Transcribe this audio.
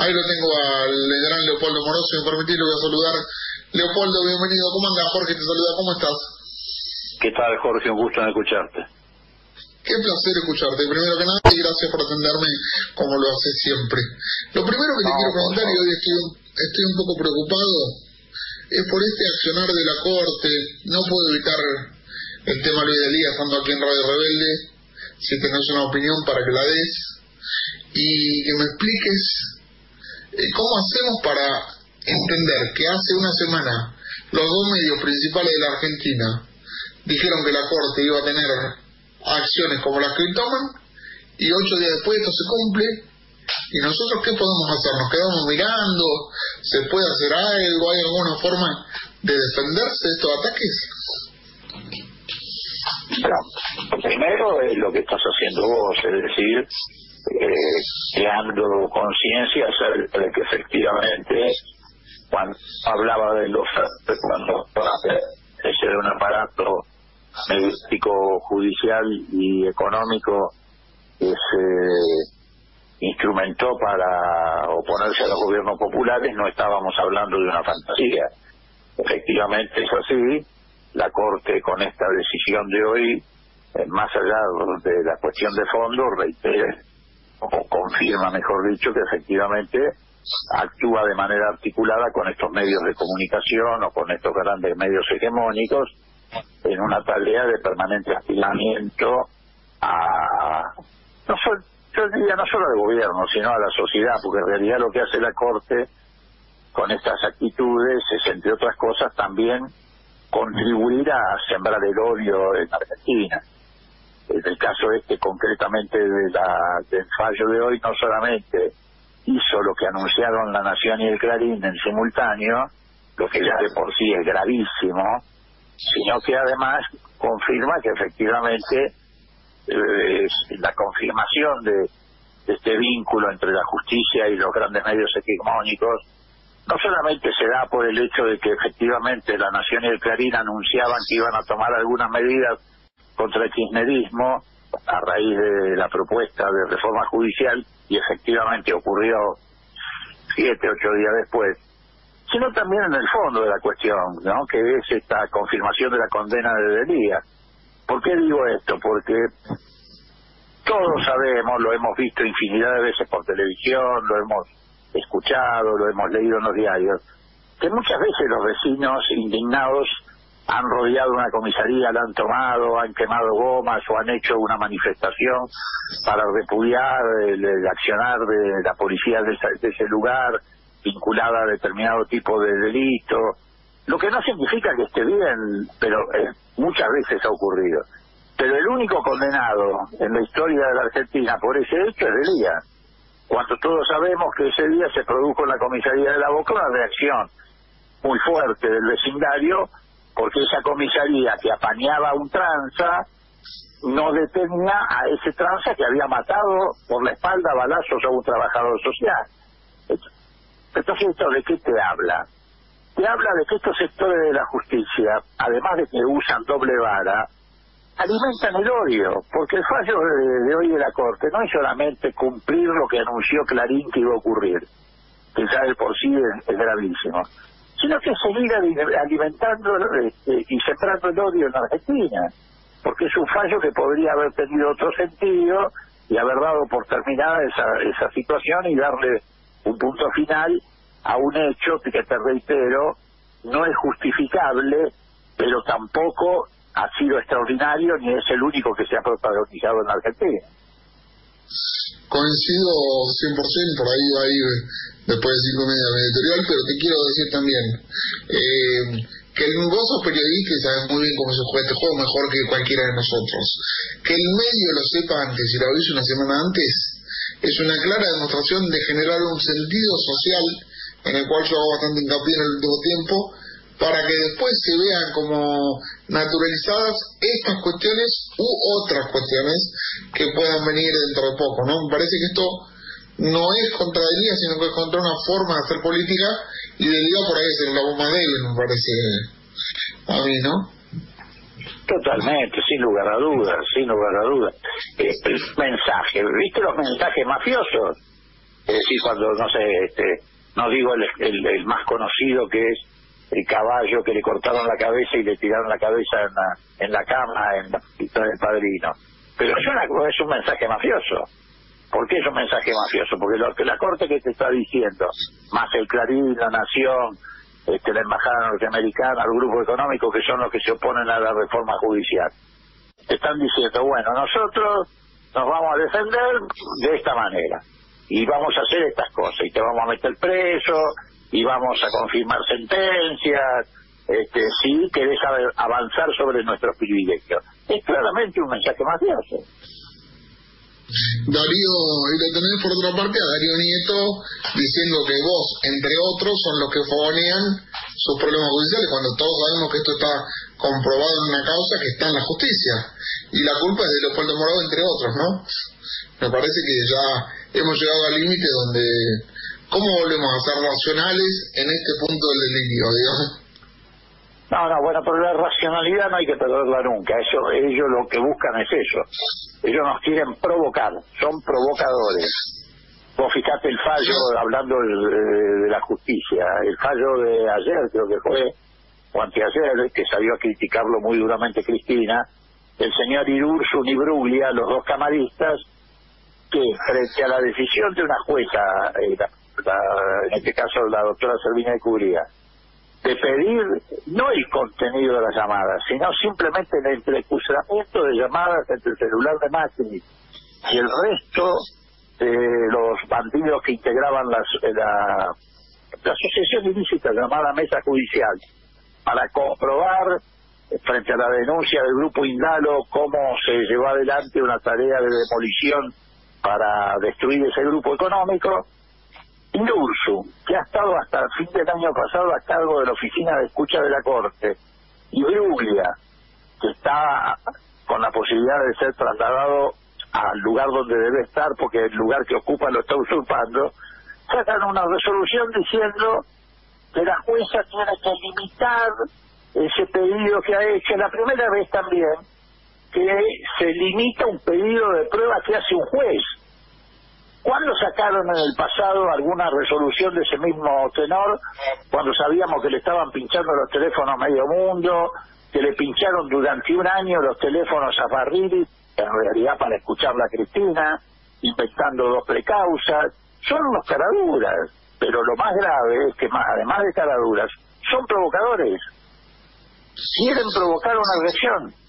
Ahí lo tengo al gran Leopoldo Moroso, me permití, lo voy a saludar. Leopoldo, bienvenido. ¿Cómo andas? Jorge te saluda, ¿cómo estás? ¿Qué tal, Jorge? Un gusto en escucharte. Qué placer escucharte, primero que nada, y gracias por atenderme como lo haces siempre. Lo primero que te quiero preguntar, y hoy estoy un poco preocupado, es por este accionar de la Corte. No puedo evitar el tema Luis Delía, estando aquí en Radio Rebelde, si tenés una opinión para que la des, y que me expliques cómo hacemos para entender que hace una semana los dos medios principales de la Argentina dijeron que la Corte iba a tener acciones como las que hoy toman, y 8 días después esto se cumple, y nosotros ¿qué podemos hacer? ¿Nos quedamos mirando? ¿Se puede hacer algo? ¿Hay alguna forma de defenderse de estos ataques? Bueno, primero es lo que estás haciendo vos, es decir, creando conciencia acerca de que efectivamente cuando hablaba de los cuando ese era un aparato mediático, judicial y económico que se instrumentó para oponerse a los gobiernos populares, no estábamos hablando de una fantasía. Efectivamente es así. La Corte, con esta decisión de hoy, más allá de la cuestión de fondo, reitera o confirma, mejor dicho, que efectivamente actúa de manera articulada con estos medios de comunicación o con estos grandes medios hegemónicos en una tarea de permanente hostigamiento a, yo diría no solo al gobierno, sino a la sociedad, porque en realidad lo que hace la Corte con estas actitudes es, entre otras cosas, también contribuir a sembrar el odio en Argentina. En el caso concretamente del fallo de hoy, no solamente hizo lo que anunciaron La Nación y el Clarín en simultáneo, lo que ya de por sí es gravísimo, sino que además confirma que efectivamente la confirmación de este vínculo entre la justicia y los grandes medios hegemónicos no solamente se da por el hecho de que efectivamente La Nación y el Clarín anunciaban que iban a tomar algunas medidas contra el kirchnerismo a raíz de la propuesta de reforma judicial, y efectivamente ocurrió 7, 8 días después, sino también en el fondo de la cuestión, ¿no?, que es esta confirmación de la condena de Delía. ¿Por qué digo esto? Porque todos sabemos, lo hemos visto infinidad de veces por televisión, lo hemos escuchado, lo hemos leído en los diarios, que muchas veces los vecinos indignados han rodeado una comisaría, la han tomado, han quemado gomas o han hecho una manifestación para repudiar el accionar de la policía de ese lugar vinculada a determinado tipo de delito, lo que no significa que esté bien, pero muchas veces ha ocurrido. Pero el único condenado en la historia de la Argentina por ese hecho es Delía, cuando todos sabemos que ese día se produjo en la comisaría de La Boca una reacción muy fuerte del vecindario, porque esa comisaría que apañaba a un tranza no detenía a ese tranza que había matado por la espalda a balazos a un trabajador social. Entonces, ¿esto de qué te habla? Te habla de que estos sectores de la justicia, además de que usan doble vara, alimentan el odio, porque el fallo de hoy de la Corte no es solamente cumplir lo que anunció Clarín que iba a ocurrir, que ya de por sí es gravísimo, sino que seguir alimentando y sembrando el odio en la Argentina, porque es un fallo que podría haber tenido otro sentido y haber dado por terminada esa situación y darle un punto final a un hecho que, te reitero, no es justificable, pero tampoco ha sido extraordinario ni es el único que se ha protagonizado en Argentina. Coincido 100%, por ahí va a ir después de 5 media mi editorial, pero te quiero decir también que vos sos periodista y sabes muy bien cómo se juega este juego mejor que cualquiera de nosotros. Que el medio lo sepa antes y lo avise una semana antes es una clara demostración de generar un sentido social, en el cual yo hago bastante hincapié en el último tiempo, para que después se vean como naturalizadas estas cuestiones u otras cuestiones que puedan venir dentro de poco, ¿no? Me parece que esto no es contra Delía, sino que es contra una forma de hacer política, y Delía por ahí es la bomba débil, me parece a mí, ¿no? Totalmente, sin lugar a dudas, sin lugar a dudas. El mensaje, ¿viste los mensajes mafiosos? Es decir, cuando, no sé, no digo el más conocido, que es el caballo que le cortaron la cabeza y le tiraron la cabeza en la cama, en la pista del Padrino. Pero es un mensaje mafioso. ¿Por qué es un mensaje mafioso? Porque la Corte que te está diciendo, más el Clarín, la Nación, la Embajada Norteamericana, el grupo económico, que son los que se oponen a la reforma judicial, te están diciendo, bueno, nosotros nos vamos a defender de esta manera, y vamos a hacer estas cosas, y te vamos a meter preso, y vamos a confirmar sentencias, si querés avanzar sobre nuestros privilegios. Es claramente un mensaje mafioso. Darío, y lo tenés por otra parte a Darío Nieto diciendo que vos, entre otros, son los que fogonean sus problemas judiciales, cuando todos sabemos que esto está comprobado en una causa que está en la justicia, y la culpa es de Leopoldo Morado, entre otros, ¿no? Me parece que ya hemos llegado al límite donde, ¿cómo volvemos a ser racionales en este punto del delirio, digamos? No, bueno, pero la racionalidad no hay que perderla nunca. Ellos lo que buscan es eso. Ellos nos quieren provocar, son provocadores. Vos fijate el fallo, hablando de la justicia, el fallo de ayer, creo que fue, o anteayer, que salió a criticarlo muy duramente Cristina, el señor Irursun y Bruglia, los dos camaristas, que frente a la decisión de una jueza, en este caso la doctora Servina de Cubría, de pedir no el contenido de las llamadas, sino simplemente el entrecruzamiento de llamadas entre el celular de Macri y el resto de los bandidos que integraban la asociación ilícita llamada Mesa Judicial, para comprobar, frente a la denuncia del grupo Indalo, cómo se llevó adelante una tarea de demolición para destruir ese grupo económico. Irursun, que ha estado hasta el fin del año pasado a cargo de la oficina de escucha de la Corte, y Bruglia, que está con la posibilidad de ser trasladado al lugar donde debe estar, porque el lugar que ocupa lo está usurpando, sacan una resolución diciendo que la jueza tiene que limitar ese pedido que ha hecho. La primera vez también que se limita un pedido de prueba que hace un juez. ¿Cuándo sacaron en el pasado alguna resolución de ese mismo tenor? Cuando sabíamos que le estaban pinchando los teléfonos a medio mundo, que le pincharon durante un año los teléfonos a Barrili, en realidad para escucharla a Cristina, inventando dos precausas. Son unos caraduras, pero lo más grave es que, además de caraduras, son provocadores. Quieren provocar una agresión.